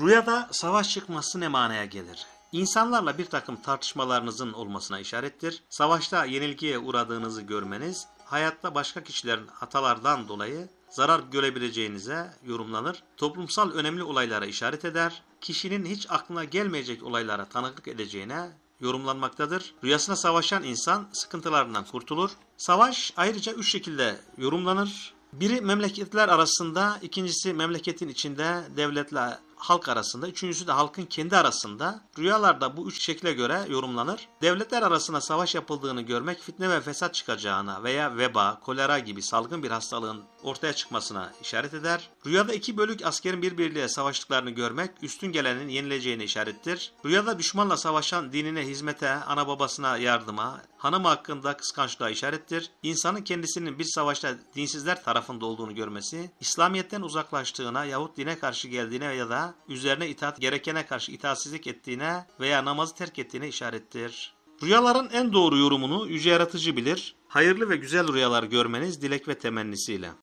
Rüyada savaş çıkması ne manaya gelir? İnsanlarla bir takım tartışmalarınızın olmasına işarettir. Savaşta yenilgiye uğradığınızı görmeniz, hayatta başka kişilerin hatalardan dolayı zarar görebileceğinize yorumlanır. Toplumsal önemli olaylara işaret eder. Kişinin hiç aklına gelmeyecek olaylara tanıklık edeceğine yorumlanmaktadır. Rüyasına savaşan insan sıkıntılarından kurtulur. Savaş ayrıca 3 şekilde yorumlanır. Biri memleketler arasında, ikincisi memleketin içinde devletle halk arasında, üçüncüsü de halkın kendi arasında. Rüyalarda bu üç şekle göre yorumlanır. Devletler arasında savaş yapıldığını görmek fitne ve fesat çıkacağına veya veba, kolera gibi salgın bir hastalığın ortaya çıkmasına işaret eder. Rüyada iki bölük askerin birbiriyle savaştıklarını görmek üstün gelenin yenileceğine işarettir. Rüyada düşmanla savaşan dinine hizmete, ana babasına yardıma, hanım hakkında kıskançlığa işarettir. İnsanın kendisinin bir savaşta dinsizler tarafında olduğunu görmesi, İslamiyet'ten uzaklaştığına yahut dine karşı geldiğine ya da üzerine itaat gerekene karşı itaatsizlik ettiğine veya namazı terk ettiğine işarettir. Rüyaların en doğru yorumunu yüce yaratıcı bilir. Hayırlı ve güzel rüyalar görmeniz dilek ve temennisiyle.